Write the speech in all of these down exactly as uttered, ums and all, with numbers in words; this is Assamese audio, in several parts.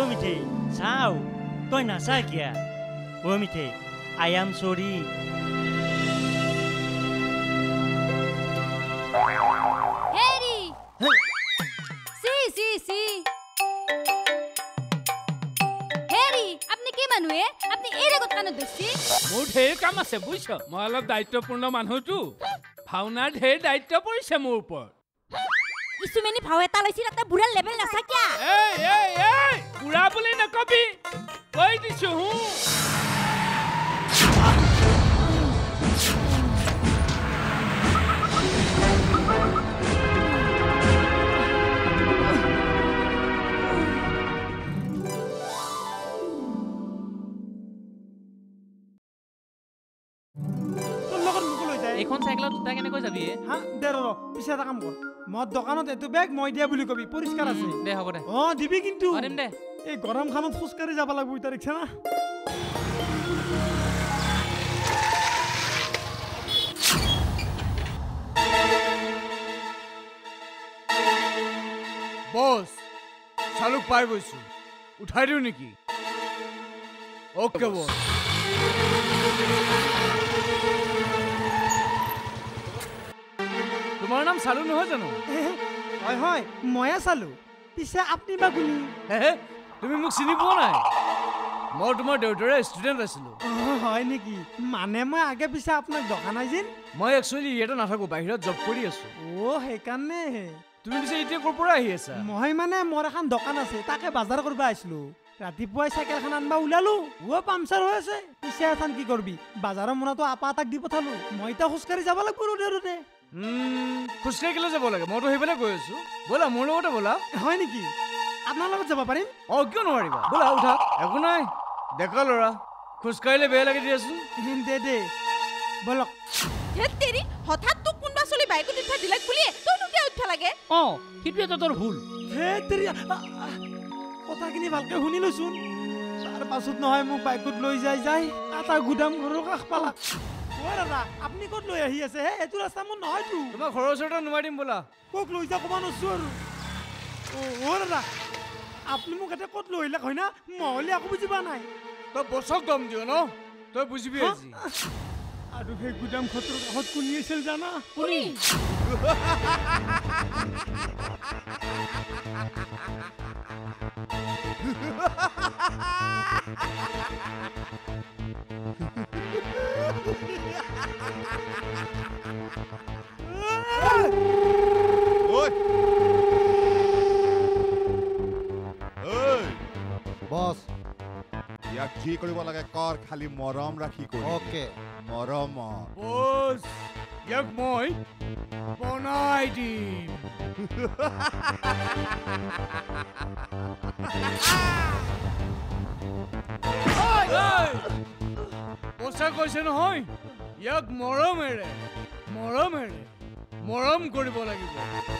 মিঠে চাও তই নাচা কিয়া ও মিঠে আই এম সৰি হেৰি সি সি সি হেৰি আপনি কি মানুহে আপনি এই ৰেগত কানত ধৰছি মোৰ ঢেৰ কাম আছে বুইছ মই অলপ দায়িত্বপূৰ্ণ মানুহটো ভাওনাৰ ঢেৰ দায়িত্ব পৰিছে মোৰ ওপৰত ইছুমেনি ভাও এটা লৈছি তাতে বুঢ়া লেভেল নাচাকিয়া এই এই এই বুঢ়া বুলি নকবি কৈ দিছো হু এখন সাইকেলত দুটা কেনেকৈ যাবি হা দে ৰ পিছে এটা কাম কৰ মই দোকানত এটো বেগ মই দিয়া বুলি কবি পৰিষ্কাৰ আছে দে হ'ব দে অ দিবি কিন্তু দিম দে এই গৰম খানত ফুসকাৰি যাব লাগব ইতা ৰিক্সা না বস চালুক পাই গৈছো উঠাই দিও নেকি ওকে বস তোমাৰ নাম চালু নহয় জানো হয় হয় ময়া চালু পিছে আপনি বা কোনি তুমি মোক চিনি পোৱা নাই মই তোমাৰ দেউতাৰে ষ্টুডেন্ট আছিলো হয় নেকি মানে মই আগে পিছে আপোনাক দোকান আইছিন মই একচুয়ালি ইয়াতে নাথাকো বাহিৰত জব কৰি আছো ও হেকানে তুমি পিছে এতিয়া কৰ পৰা আহি আছা মই মানে মোৰ এখন দোকান আছে তাকে বাজাৰ কৰিব আইছিলো ৰাতিপুৱাই চাইকেলখন আনবা উলালো ও পামচাৰ হৈ আছে পিছে এখন কি কৰবি বাজাৰৰ মনাটো আপা তাক দি পঠালো মই তা খুচকাৰি যাব লাগব ৰোডে ৰোডে হুম খুচকাৰি কেলে যাব লাগে মইতো হেইফালে গৈ আছো বলা মোৰ লগতে বলা হয় নেকি আপোনাৰ লগত যাব পাৰিম অ কিয় নোৱাৰিবা বলা উঠা একো নাই দেখা লৰা খুচকাৰিলে বেয়া লাগে দিয়াচোন দে দে বলক হে তেৰি হঠাৎ তো কোনবা চলি বাইকত উঠা দিলাক বুলি তই নুকে উঠা লাগে অ কিটো এটা তোৰ ভুল হে তেৰি কথাখিনি ভালকে শুনি লৈছোন তাৰ পাছত নহয় মোক বাইকত লৈ যাই যাই এটা গুদাম ঘৰৰ কাষ পালা ও দাদা আপনি ক'ত লৈ আহি আছে হে এটো ৰাস্তা মোৰ নহয়তো তোমাৰ ঘৰৰ ওচৰতে নুমাই দিম বলা কোক লৈ যা কবা নছো আৰু ও ও দাদা আপনি মোক এটা ক'ত লৈ আহিলে হয় না মহলি আকৌ বুজিবা নাই তই বছক দম দিও ন তই বুজিবি আজি আৰু সেই গুদাম খতৰ কাষত কোনি আছিল জানা কোনি বস ইয়াক কি কৰিব লাগে কৰ খালি মৰম ৰাখি কৰ ওকে মৰম বস ইয়াক মই বনাই দিম বসা কৈছে নহয় ইয়াক মৰমেৰে মৰমেৰে মৰম কৰিব লাগিব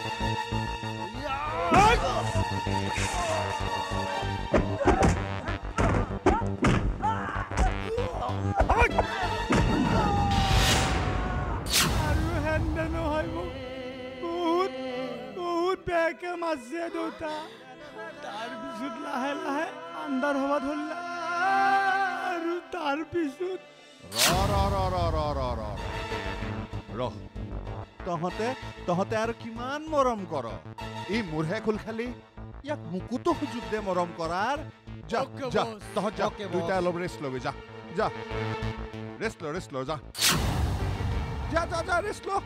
আৰু হেন্দে নহয় মোক বহুত বহুত বেয়াকে মাছে দেউতা তাৰ পিছত লাহে লাহে আন্ধাৰ হব ধৰিলা আৰু তাৰ পিছত ৰ ৰ ৰ ৰ ৰ ৰ ৰ ৰ তহঁতে তহঁতে আৰু কিমান মৰম কৰ এই মোৰহে খুল খালি ইয়াক মুকুতো সুযোগ দে মৰম কৰাৰ যা যা তহঁত যা দুইটা অলপ ৰেষ্ট লবি যা যা ৰেষ্ট ল ৰেষ্ট ল যা যা যা যা ৰেষ্ট ল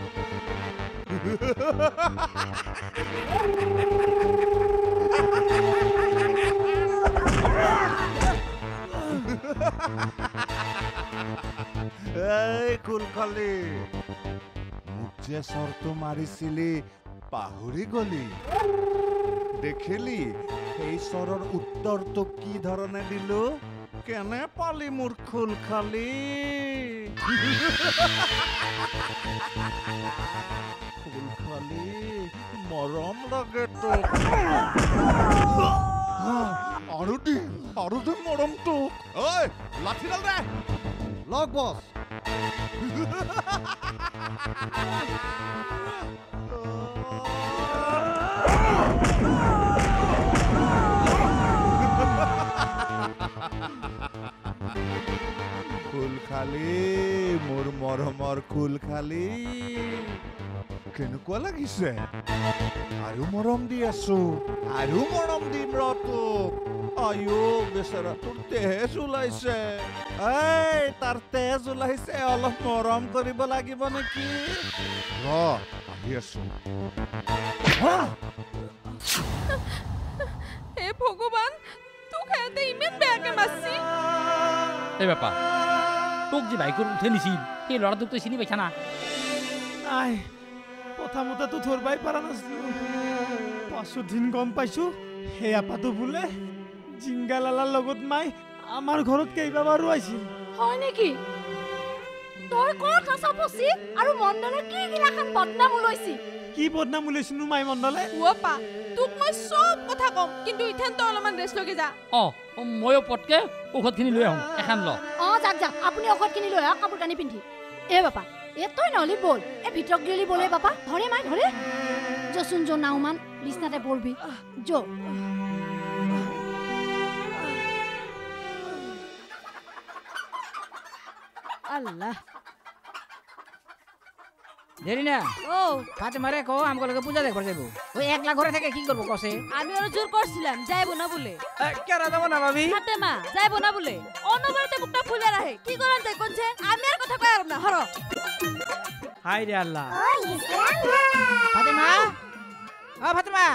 এই খুল খালি মোক যে চৰটো মাৰিছিলি পাহৰি গলি দেখিলি সেই চৰৰ উত্তৰটো কি ধৰণে দিলো কেনে পালি মোৰ খুল খালি খুল খালি মৰম লাগে তোক আৰু দিম আৰু দিম মৰম তোক ঐ লাঠিডাল দে লগ বস খালি মোৰ মৰমৰ খুল খালি কেনেকুৱা লাগিছে আৰু মৰম দি আছো আৰু মৰম দিম ৰ তোক আয়ো বেচাৰা তোৰ তেজ ওলাইছে এই তাৰ তেজ ওলাইছে অলপ মৰম কৰিব লাগিব নেকি ৰ আহি আছো হে ভগৱান তোক হেতে ইমান বেয়াকে মাৰছি এই বাপা তোক যে বাইকৰ উঠে নিছিল সেই ল'ৰাটোক তই চিনি পাইছা না আই প্ৰথমতেতো ধৰবাই পৰা নাছিলো পাঁচো দিন গম পাইছো সেই আপাটো বোলে জিংগালালাৰ লগত মাই আমাৰ ঘৰত কেইবাবাৰো আহিছিল হয় নেকি তই ক'ত আছা পচি আৰু মণ্ডলে কি গিলাখান বদনাম ওলাইছি কি বদনাম ওলাইছিনো মাই মণ্ডলে ওপা তোক মই সব কথা কম কিন্তু ইথান তো অলপমান ৰেষ্ট লগে যা অ ময়ো পটকে ঔষধখিনি লৈ আহোঁ এখন ল অ যাক যাক আপুনি ঔষধ কিনি লৈ আহক কাপোৰ কানি পিন্ধি এ বাপা এ তই নহলি বল এ ভিতৰক গেলি বলে বাপা ধৰে মাই ধৰে জচোন জ নাওমান বিছনাতে বলবি জ আল্লাহ দেরি না ও ফাতেমারে কো আমগো লগে পূজা দেখবার যাইবো ওই একলা ঘরে থেকে কি করব কসে আমি ওর জোর করছিলাম যাইবো না বলে কেরা যাব না ভাবি ফাতেমা যাইবো না বলে অনবরতে মুখটা ফুলে রাখে কি করেন তাই কোনছে আমি আর কথা কইরাম না হরো হাই রে আল্লাহ ফাতেমা ও ফাতেমা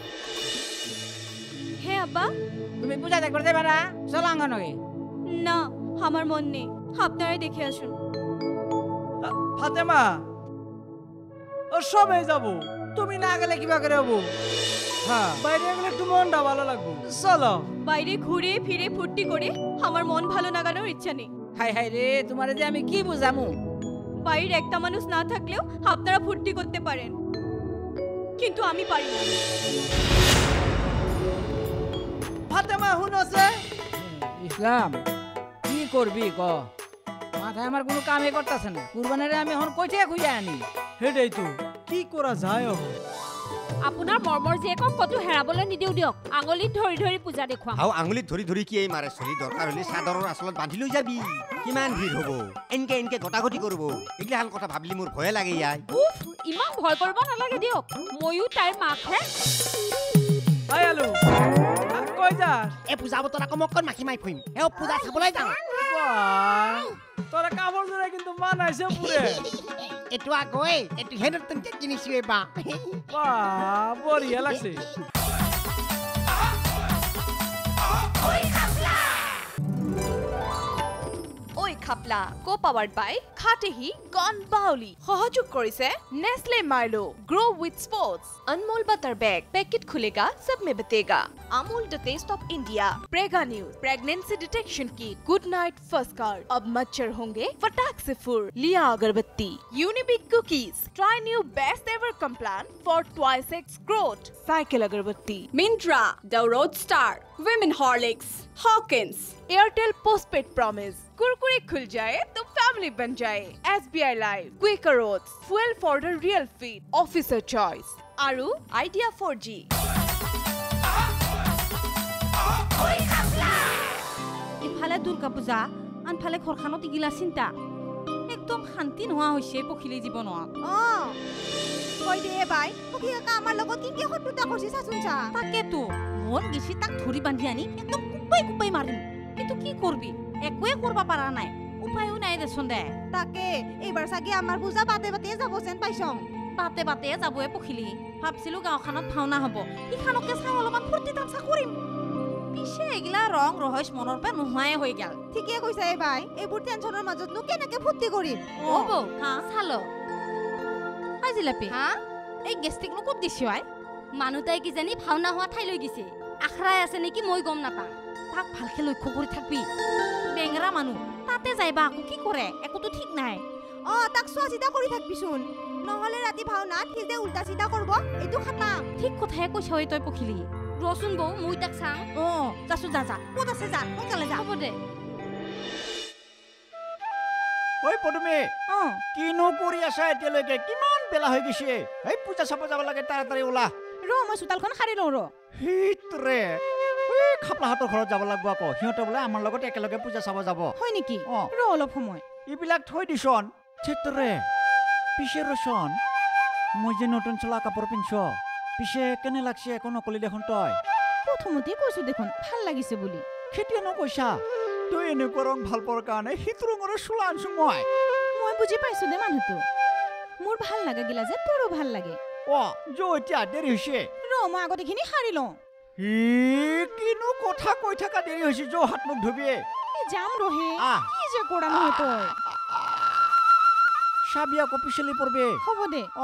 হে আব্বা তুমি পূজা দেখবার যাইবা না চল আঙ্গনগে না আমার মন নেই আপনারাই দেখে আসুন ফাতেমা ও সবে যাব তুমি না গেলে কিবা করে হবো হ্যাঁ বাইরে গেলে একটু মনটা ভালো লাগবে চলো বাইরে ঘুরে ফিরে ফুর্তি করে আমার মন ভালো লাগানোর ইচ্ছা নেই হাই হাই রে তোমারে যে আমি কি বুঝামু বাইরে একটা মানুষ না থাকলেও আপনারা ফুর্তি করতে পারেন কিন্তু আমি পারি না ফাতেমা হুনছে ইসলাম কি করবি ক মাথায় আমার কোনো কামই করতেছে না কুরবানিরে আমি এখন কইতে খুঁজে আনি হেডেই তো কি করা যায় আপোনাৰ মৰমৰ জীয়েকক কতো হেৰাবলৈ নিদিও দিয়ক আঙুলিত ধৰি ধৰি পূজা দেখুৱাম আও আঙুলিত ধৰি ধৰি কি এই মাৰে চলি দৰকাৰ হলে চাদৰৰ আচলত বান্ধি লৈ যাবি কিমান ভিৰ হ'ব এনকে এনকে গটাগটি কৰিব এইগিলা হাল কথা ভাবলি মোৰ ভয় লাগে ইয়াই উফ ইমান ভয় কৰিব নালাগে দিয়ক ময়ো তাইৰ মাকহে আই আলু কই যা এ পূজা বতৰ আকৌ মোক কোন মাখি মাই ফুইম এ পূজা চাবলৈ যাওঁ তোরা কাপড় জোড়া কিন্তু মানাইছে পুরে এটো আগৈ এটো হে নতুনকে কিনিছো এবা বাহ বঢ়িয়া লাগছে ওই খাপলা কো পাৱাৰ্ড বাই খাটেহি গন বাউলি সহযোগ কৰিছে নেসলে মাৰ্লো grow with sports Anmol butter bag packet खुलेगा सब में बतेगा Amul the taste of India Prega news pregnancy detection kit good knight first card अब मच्छर होंगे फटाक से फुर लिया अगरबत्ती Unibic cookies try new best ever Complan for twice x growth cycle अगरबत्ती Myntra the road star women Horlicks Hawkins Airtel postpaid promise Kurkure खुल जाए तो फैमिली बन जाए SBI live Quikr oats fuel for the real feed officer choice आरु आइडिया फोर जी ইফালে দুৰ্গা পূজা আনফালে ঘৰখনত ইগিলা চিন্তা একদম শান্তি নোহোৱা হৈছে পখিলি জীৱনত অ কই দে বাই পখিয়াকা আমাৰ লগত কিংকে হটুটা কৰিছে চাচোন চা তাকেতো মন গেছি তাক ধৰি বান্ধি আনি একদম কুপাই কুপাই মাৰিম কিন্তু কি কৰবি একোৱে কৰিব পৰা নাই উপায়ো নাই দেচোন দে তাকে এইবাৰ চাগে আমাৰ পূজা বাতে বাতে যাব যেন পাইছং বাতে বাতে যাবয়ে পখিলি ভাবছিলো গাঁওখনত ভাওনা হ'ব ইখানকে চাই অলপমান ফূৰ্তি তামচা কৰিম পিছে এগিলা ৰং ৰহস্য মনৰ পৰা নোহোৱাই হৈ গেল ঠিকে কৈছা এই বাই এইবোৰ টেনচনৰ মাজতনো কেনেকে ফূৰ্তি কৰিম অ বৌ হা চালো আজি লাপি হা এই গেষ্টিকনো ক'ত দিছি আই মানুহ তাই কিজানি ভাওনা হোৱা ঠাই লৈ গৈছে আখৰাই আছে নেকি মই গম নাপাওঁ তাক ভালকে লক্ষ্য কৰি থাকবি বেঙেৰা মানুহ তাতে যাইবা আকৌ কি কৰে একোতো ঠিক নাই অ তাক চোৱা চিতা কৰি থাকবিচোন নহলে ৰাতি ভাওনাত সি যে উল্টা চিধা কৰিব এইটো খাটাম ঠিক কথাই কৈছ তই পখিলি ৰচোন বৌ মই তাক চাং অ যাচোন যা যা ক'ত আছে যা সোনকালে যা হ'ব দে ঐ পদুমে অ কিনো কৰি আছা এতিয়ালৈকে কিমান বেলা হৈ গৈছে এই পূজা চাব যাব লাগে তাড়াতাড়ি ওলা ৰ মই চোতালখন সাৰি লওঁ ৰ হিতৰে এই খাপলাহঁতৰ ঘৰত যাব লাগিব আকৌ সিহঁতে বোলে আমাৰ লগত একেলগে পূজা চাব যাব হয় নেকি অ ৰ অলপ সময় এইবিলাক থৈ দিছন চেতৰে পিছে ৰচন মই যে নতুন চলা কাপোৰ পিন্ধছ পিছে কেনে লাগছে একো নকলি দেখোন তই প্ৰথমতে কৈছো দেখোন ভাল লাগিছে বুলি কেতিয়া নকৈছা তই এনেকুৱা ৰং ভাল পোৱাৰ কাৰণে সিটো ৰঙৰে চোলা আনছো মই মই বুজি পাইছো দে মানুহটো মোৰ ভাল লাগা গিলা যে তোৰো ভাল লাগে অ যো এতিয়া দেৰি হৈছে ৰ মই আগতে খিনি হাৰি লওঁ ই কিনো কথা কৈ থাকা দেৰি হৈছে যো হাত মুখ ধুবি এই যাম ৰহে কি যে কৰা নহয় তই চাবি আকৌ পিছলি পৰবে হ'ব দে অ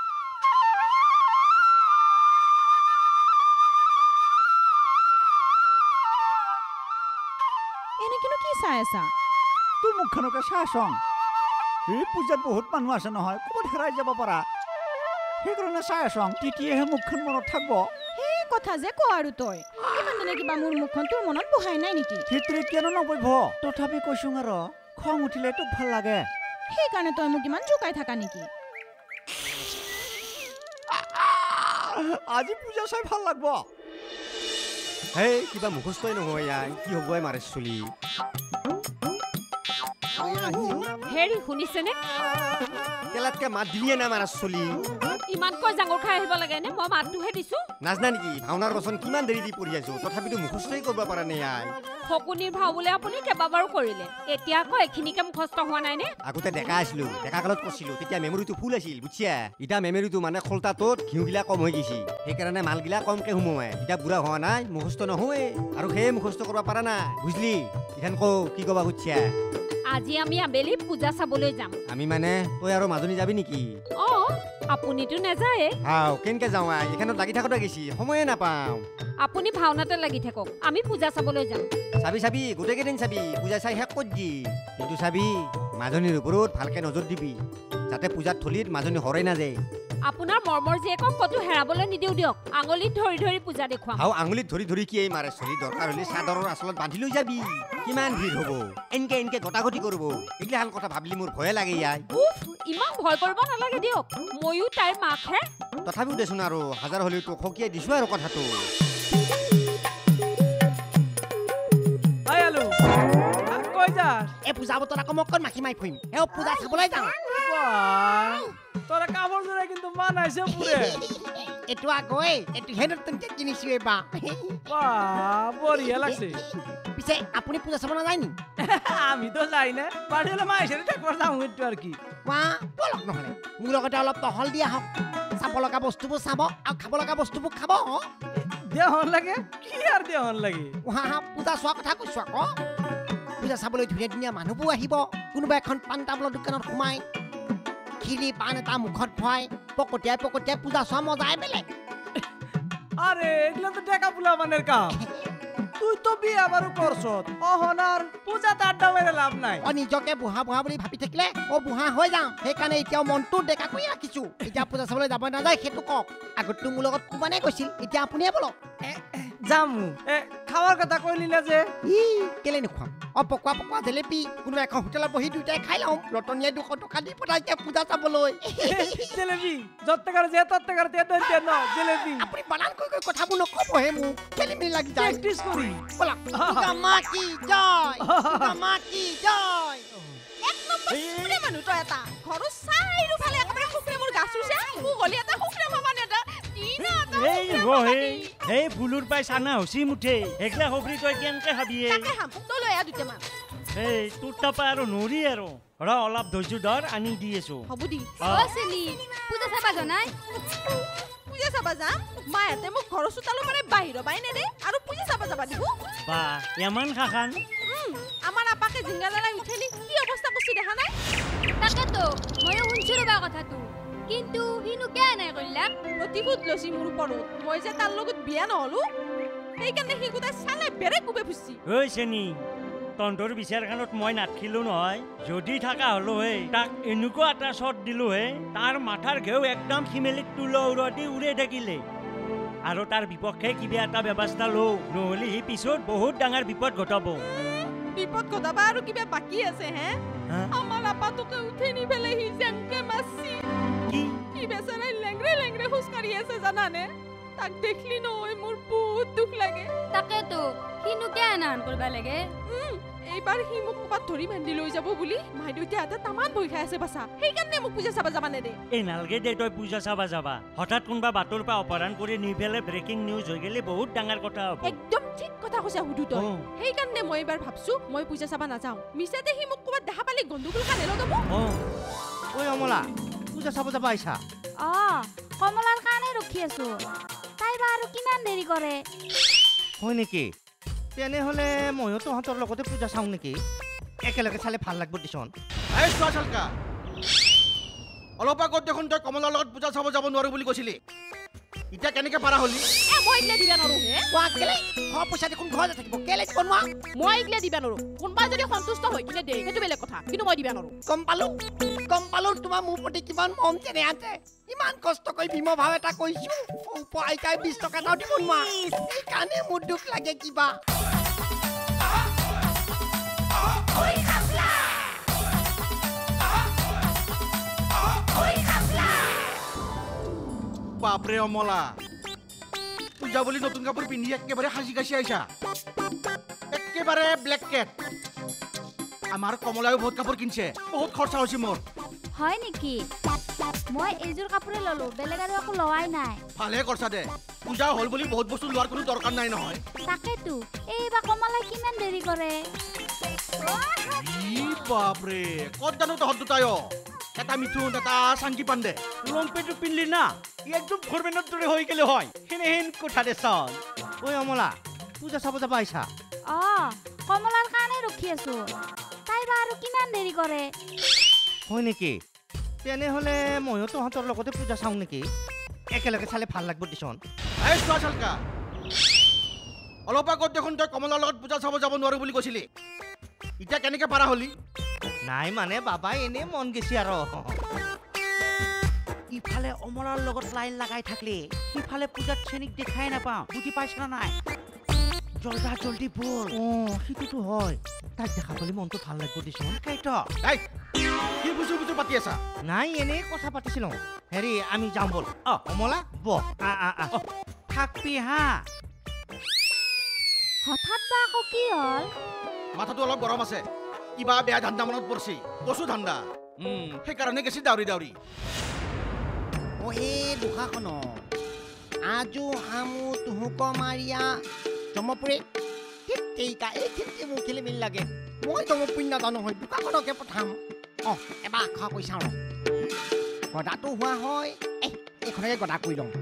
এনে কিনো কি চাই আছা তোৰ মুখখনকে চাচোন এই পূজাত বহুত মানুহ আছে নহয় ক'ৰবাত হেৰাই যাব পাৰা সেইকাৰণে চাই আছোং তেতিয়াহে মুখখন মনত থাকব সেই কথা যে ক আৰু তই ইমান দিনে কিবা মোৰ মুখখন তোৰ মনত বহাই নাই নেকি ভিতৰি কিয় নবহিব তথাপি কৈছোং আৰু খং উঠিলে তোক ভাল লাগে সেইকাৰণে তই মোক ইমান জোকাই থাকা নেকি আজি পূজা চাই ভাল লাগব হেই কিবা মুখস্থই নহয় ইয়াই কি হ'ব এই মাৰে চলি হেৰি শুনিছেনে তেলাতকে মাত দিলিয়ে না মাৰা চলি ইমানকৈ জাঙৰ খাই আহিব লাগে নে মই মাতটোহে দিছো নাজনা নেকি ভাওনাৰ বচন কিমান দেৰি দি পঢ়ি আছো তথাপিতো মুখস্থই কৰিব পৰা নাই আই শকুনিৰ ভাও বোলে আপুনি কেইবাবাৰো কৰিলে এতিয়া আকৌ এখিনিকে মুখস্থ হোৱা নাই নে আগতে ডেকা আছিলো ডেকা কালত কৈছিলো তেতিয়া মেমৰিটো ফুল আছিল বুজিছা এতিয়া মেমৰিটো মানে খলতাটোত ঘিউগিলা কম হৈ গৈছে সেইকাৰণে মালগিলা কমকে সোমোৱাই এতিয়া বুঢ়া হোৱা নাই মুখস্থ নহয় আৰু সেয়ে মুখস্থ কৰিব পৰা নাই বুজলি ইখান কও কি কবা খুজিছা আজি আমি আবেলি পূজা চাবলৈ যাম আমি মানে তই আৰু মাজনী যাবি নেকি অ আপুনিতো নাযায় হাও কেনকে যাওঁ আই এখানত লাগি থাকোতে গেছি সময়ে নাপাওঁ আপুনি ভাওনাতে লাগি থাকক আমি পূজা চাবলৈ যাম চাবি চাবি গোটেই কেইদিন চাবি পূজা চাই শেষ কৰি দি কিন্তু চাবি মাজনীৰ ওপৰত ভালকে নজৰ দিবি যাতে পূজাত থলীত মাজনী হৰাই নাযায় আপোনাৰ মৰমৰ জীয়েকক কতো হেৰাবলৈ নিদিও দিয়ক আঙুলিত ধৰি ধৰি পূজা দেখুৱাম হাও আঙুলিত ধৰি ধৰি কি এই মাৰে চলি দৰকাৰ হলে চাদৰৰ আচলত বান্ধি লৈ যাবি কিমান ভিৰ হ'ব এনকে এনকে গটাগটি কৰিব এইগিলা হাল কথা ভাবলি মোৰ ভয়ে লাগে ইয়াই উফ ইমান ভয় কৰিব নালাগে দিয়ক ময়ো তাইৰ মাকহে তথাপিও দেচোন আৰু হাজাৰ হলেও তোক সকিয়াই দিছো আৰু কথাটো আলু কই যা এই পূজা বতৰ আকৌ মোক কত মাখি মাৰি ফুৰিম এই পূজা চাবলৈ যাওঁ তোরা কাপড় জোড়া কিন্তু মানাইছে পুরে এটু আগই এটু হেন নতুনকে কিনিছো এবা বাহ বড়িয়া লাগছে পিছে আপুনি পূজা চাব না যায়নি আমি তো যাই না বাড়ি হলে মাইসের দেখবার যাও একটু আর কি ওয়া বলক নহলে মোৰ লগতে অলপ টহল দিয়া হক চাব লগা বস্তুবোৰ চাব আৰু খাব লগা বস্তুবোৰ খাব দেহন লাগে কি আর দেহন লাগে ওহা পূজা চোৱা কথা কৈছো আকৌ পূজা চাবলৈ ধুনীয়া ধুনীয়া মানুহবোৰ আহিব কোনোবা এখন পাণ তামোলৰ দোকানত সোমাই খিলি পান এটা মুখত ভয় পকতিয়াই পকতিয়াই পূজা চোৱা মজাই বেলেগ আরে এগুলো তো টাকা পুলা মানের কাম তুই তো বিয়া বারু করছত অহনার পূজা আড্ডা মেরে লাভ নাই অ নিজকে বুঢ়া বুঢ়া বুলি ভাবি থাকিলে অ বুঢ়া হৈ যাম সেইকাৰণে এতিয়াও মনটো ডেকা কৰি ৰাখিছো এতিয়া পূজা চাবলৈ যাব নাযায় সেইটো কওক আগতো মোৰ লগত কোবানে কৈছিল এতিয়া আপুনিয়ে বলক যামু এ খাওয়ার কথা কইলিলা যে ই কেলে নখুৱাম অ পকোৱা পকোৱা জেলেপি কোনোবা এখন হোটেলত বহি দুইটাই খাই লওঁ ৰতনীয়ে দুশ টকা দি পঠাইছে পূজা চাবলৈ জেলেপি যত্তকার যে তত্তকার তে দে দে ন জেলেপি আপুনি বানান কৈ কৈ কথাবোৰ নকব হে মোক কেলে মিলি লাগি যায় প্র্যাকটিস করি বলা মা কি জয় মা কি জয় এক নম্বৰ সুৰে মানুহ তই এটা ঘৰ চাইৰো ফালে একেবাৰে খুকৰে মোৰ গাছুছে মু গলি এটা খুকৰে ভবা নেটা দিনা এই হ হে এই ফুলুৰ পাই সানা হসি মুঠে একলা হবরি তই কেনকে খাবিয়ে তাকে হাম তই লৈ আ দুটা মান এই তোৰ তাপা আৰু নৰি আৰু ৰ অলপ ধৈৰ্য ধৰ আনি দি আছো হ'ব দি অ চেলি পূজা চাবা জনাই পূজা চাবা যাম মায়েতে মোক ঘৰ চোতালো মানে বাহিৰ বাই নেৰে আৰু পূজা চাবা যাবা দিব বা এমান খাখান আমাৰ আপাকে জিংগা লৰাই উঠেলি কি অৱস্থা কৰিছে দেখা নাই তাকেতো ময়ো শুনছো ৰবা কথাটো কিন্তু হিনু কেনে নাই কৰিলা প্ৰতিশোধ লৈছি মোৰ ওপৰত মই যে তাৰ লগত বিয়া নহলো সেইকাৰণে সি গোটাই চালে বেৰে কুবে ফুচি ঐ চেনি তন্তৰ বিচাৰখানত মই নাথকিলো নহয় যদি থাকা হলো হে তাক এনেকুৱা এটা শ্বট দিলো হে তাৰ মাথাৰ ঘেউ একদম শিমেলিত তুলো উৰতি উৰে থাকিলে আৰু তাৰ বিপক্ষে কিবা এটা ব্যৱস্থা লওঁ নহ'লে সি পিছত বহুত ডাঙৰ বিপদ ঘটাব বিপদ ঘটাবা আৰু কিবা বাকী আছে হে আমাৰ আপাটোকে উঠে নি পেলাই সি যেনকে মাছি কি কি বেচাৰাই লেংৰে লেংৰে খোজকাঢ়ি আছে জানানে তাক দেখলি নহয় মোৰ বহুত দুখ লাগে তাকেতো হিনু কেনে নান কৰবা লাগে এইবাৰ সি মোক ক'ৰবাত ধৰি বান্ধি লৈ যাব বুলি মাই দেউতাই এটা তামান ভয় খাই আছে বাছা সেইকাৰণে মোক পূজা চাব যাবা নেদে এই নালগে দে তই পূজা চাবা যাবা হঠাৎ কোনোবা বাটৰ পৰা অপহৰণ কৰি নি পেলাই ব্ৰেকিং নিউজ হৈ গেলে বহুত ডাঙৰ কথা হ'ব একদম ঠিক কথা কৈছা হুদু তই সেইকাৰণে মই এইবাৰ ভাবছো মই পূজা চাব নাযাওঁ মিছাতে সি মোক ক'ৰবাত দেখা পালে গণ্ডগোল খালে ল'ব ঐ অমলা পূজা চাব যাবা আহিছা অ কমলাৰ কাৰণে ৰখি আছো তাই বা আৰু কিমান দেৰি কৰে হয় নেকি তেনেহ'লে ময়ো তহঁতৰ লগতে পূজা চাওঁ নেকি একেলগে চালে ভাল লাগিব দিচোন এই চোৱা চালকা অলপ আগত দেখোন তই কমলাৰ লগত পূজা চাব যাব নোৱাৰো বুলি কৈছিলি এতিয়া কেনেকে পাৰা হলি এ মই ইগলে দিবা নৰো হে কোৱা কেলে ঘৰ পইচা দেখোন ঘৰতে থাকিব কেলে দিব নোৱা মই ইগলে দিবা নৰো কোনবা যদি সন্তুষ্ট হৈ কিনে দে সেইটো বেলেগ কথা কিন্তু মই দিবা নৰো গম পালো গম পালো তোমাৰ মোৰ প্ৰতি কিমান মৰম তেনে আছে ইমান কষ্ট কৰি ভীম ভাৱ এটা কৈছো উপায়কাই বিশ টকা এটাও দিব নোৱা সেইকাৰণে মোৰ দুখ লাগে কিবা ঐ খাপলা ঐ খাপলা বাপৰে অমলা পূজা বুলি নতুন কাপোৰ পিন্ধি একেবাৰে সাজি কাচি আহিছা একেবাৰে ব্লেক কেট আমাৰ কমলায়ো বহুত কাপোৰ কিনছে বহুত খৰচা হৈছে মোৰ হয় নেকি মই এইযোৰ কাপোৰে ললো বেলেগ আৰু একো লোৱাই নাই ভালে কৰছা দে পূজা হ'ল বুলি বহুত বস্তু লোৱাৰ কোনো দৰকাৰ নাই নহয় তাকেতো এইবা কমলাই কিমান দেৰি কৰে ই বাপৰে ক'ত জানো তহঁত দুটায়ো এটা মিথুন এটা চাংকি পাণ্ডে লং পেণ্টটো পিন্ধলি না ই একদম ফৰমেনৰ দৰে হৈ গেলে হয় সেনেহেন কথা দে চন ঐ অমলা পূজা চাব যাবা আহিছা অ কমলাৰ কাৰণে ৰখি আছো তাই বা আৰু কিমান দেৰি কৰে হয় নেকি তেনেহ'লে ময়ো তহঁতৰ লগতে পূজা চাওঁ নেকি একেলগে চালে ভাল লাগিব দিচোন এই চোৱা চালকা অলপ আগত দেখোন তই কমলাৰ লগত পূজা চাব যাব নোৱাৰো বুলি কৈছিলি এতিয়া কেনেকে পাৰা হলি নাই মানে বাবা এনে মন গেছি আৰু ইফালে অমলাৰ লগত লাইন লাগাই থাকলে সিফালে পূজাত চেনিক দেখাই নাপাওঁ বুজি পাইছ না নাই জলদা জলদি বল অ সিটোতো হয় তাক দেখা পালে মনটো ভাল লাগিব দিচোন কেইটা এই কি বুজু বুজু পাতি আছা নাই এনে কথা পাতিছিলো হেৰি আমি যাম বল অ অমলা বহ আ আ আ থাকবি হা হঠাৎ বা আকৌ কি হ'ল মাথাটো অলপ গৰম আছে কিবা বেয়া ধান্দা মনত পৰিছে কচু ধান্দা সেইকাৰণে গেছি দাউৰি দাউৰি অ এই দুখাখন আজু হামু তুহুক মাৰিয়া জমপুৰে ঠিকেইকা এই ঠিকে মোক খেলি মেলি লাগে মই জমপুৰি নাজানো হয় দুখাখনকে পঠাম অ এবাৰ আখা কৈছা ৰ গদাটো হোৱা হয় এই এইখনকে গদা কৰি লওঁ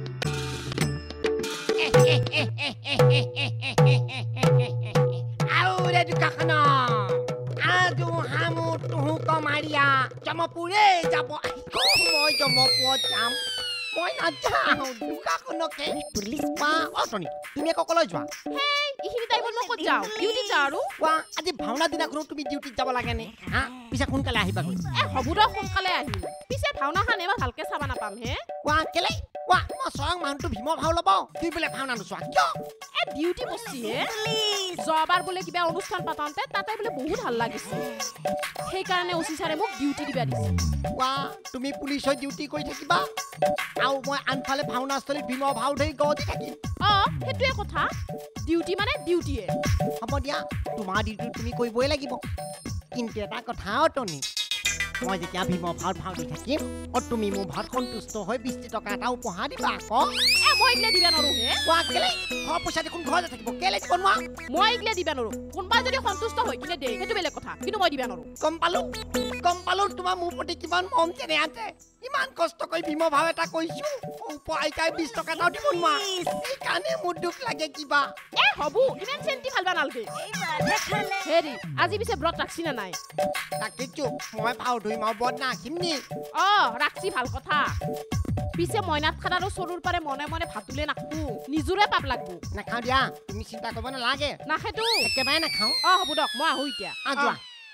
আউৰে দুখাখন আজু হামু তুহুক মাৰিয়া জমপুৰে যাব মই জমপুৰত যাম মই নাযাওঁ দুখাখনকে বা অটনি তুমি ককলৈ যোৱা হেই ইখিনি টাইমত মই ক'ত যাওঁ ডিউটি যাওঁ আৰু কোৱা আজি ভাওনা দিনাখনো তুমি ডিউটিত যাব লাগেনে হা পিছে সোনকালে আহিবা গৈ এ হ'ব দে সোনকালে আহিম পিছে ভাওনাখন এবাৰ ভালকে চাব নাপাম হে কোৱা কেলে কোৱা মই স্বয়ং মানুহটো ভীম ভাও ল'ব তুমি বোলে ভাওনা নোচোৱা কিয় এ ডিউটি বস্তি হে যোৱাবাৰ বোলে কিবা অনুষ্ঠান পাতাওঁতে তাতে বোলে বহুত ভাল লাগিছে সেইকাৰণে অচি ছাৰে মোক ডিউটি দিবা দিছে কোৱা তুমি পুলিচৰ ডিউটি কৰি থাকিবা আৰু মই আনফালে ভাওনাস্থলীত ভীম ভাও ধৰি গতি থাকিম অ সেইটোৱে কথা ডিউটি মানে ডিউটিয়ে হ'ব দিয়া তোমাৰ ডিউটি তুমি কৰিবই লাগিব কিন্তু এটা কথা অটনি মই যেতিয়া ভীম ভাও ভাও দি থাকিম আৰু তুমি মোৰ ভাত সন্তুষ্ট হৈ বিশ টকা এটা উপহাৰ দিবা আকৌ এ মই ইগলে দিবা নৰো হে কোৱা কেলে ঘৰ পইচা দেখোন ঘৰতে থাকিব কেলে দিব নোৱা মই ইগলে দিবা নৰো কোনবা যদি সন্তুষ্ট হৈ কিনে দে সেইটো বেলেগ কথা কিন্তু মই দিবা নৰো গম পালো গম পালো তোমাৰ মোৰ প্ৰতি কিমান মৰম তেনে আছে ইমান কষ্ট কৰি ভীম ভাও এটা কৈছো উপায়কাই বিশ টকা এটাও দিব নোৱা সেইকাৰণে মোৰ দুখ লাগে কিবা এ হ'ব ইমান চেণ্টি ভাল নালাগে হেৰি আজি পিছে ব্ৰত ৰাখছি না নাই তাকেতো মই ভাও ধৰিম আৰু ব্ৰত নাখিম নি অ ৰাখছি ভাল কথা পিছে মইনাত খাত আৰু চৰুৰ পাৰে মনে মনে ভাতুলে নাখো নিজৰে পাপ লাগবো নাখাওঁ দিয়া তুমি চিন্তা কৰিব নালাগে নাখেতো একেবাৰে নাখাওঁ অ হ'ব দক মই আহো এতিয়া যোৱা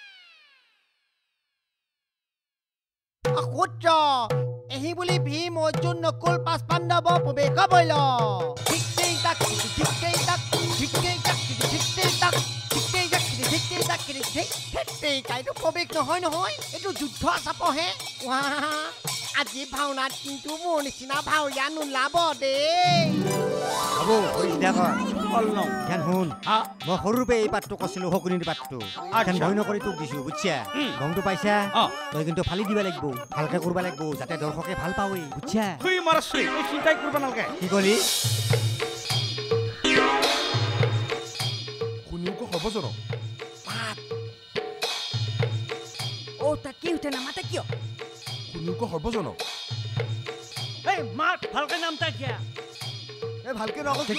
সূত্ৰ এহি বুলি ভীম অৰ্জুন নকুল পাঁচ পাণ্ডৱ প্ৰৱেশ বৈল ঠিকেই তাক ঠিকেই তাক ঠিকেই তাক ঠিকেই তাক ঠিকেই তাক ঠিকেই তাক ঠিকেই তাক এইটো প্ৰৱেশ নহয় নহয় এইটো যুদ্ধ চাপহে আজি ভাওনাত কিন্তু মোৰ নিচিনা ভাওয়া নোলাব দেই বাবু কৈ সিধা কৰ ধ্যান শুন মই সৰুৰপে এই পাতটো কৈছিলো শকুনিৰ পাতটো ধ্যান ভয় নকৰি তোক দিছো বুজিছা গমটো পাইছা তই কিন্তু ফালি দিব লাগিব ভালকে কৰিব লাগিব যাতে দৰ্শকে ভাল পাৱে বুজিছা তুই মাৰছলি এই চিন্তাই কৰিব নালাগে কি কলি শুনিওকো সৰ্বজন ও তাক কি উঠে না মাতে কিয় শুনিওকো সৰ্বজন এই মাত ভালকে নামটা কিয়া এ ভালকে নকও কি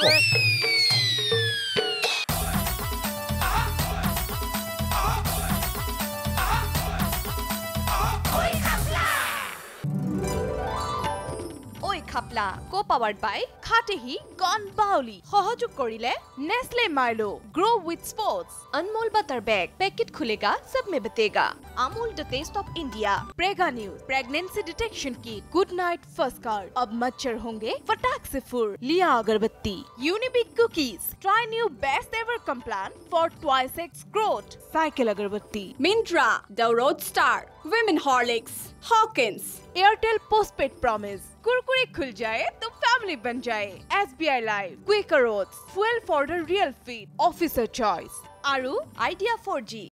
Oi Khapla, co-powered by Khatehi Gone Baoli. সহযোগ কৰিলে Nestle Milo, Grow with Sports. Anmol Butter Bag, packet खुलेगा सब में बतेगा. Amul the taste of India. Prega News, pregnancy detection kit. Good night first card. अब मच्छर होंगे फटाक से फुर. लिया अगरबत्ती. Unibic cookies. Try new best ever complan for twice X growth. Cycle अगरबत्ती. Mindra, the Roadstar, Women Horlicks, Hawkins. Airtel postpaid promise. Kurkure खुल जाए तो फैमिली बन जाए. S B I Live, Quaker Oats, fuel for the real feed. Officer choice. आरु Idea four G.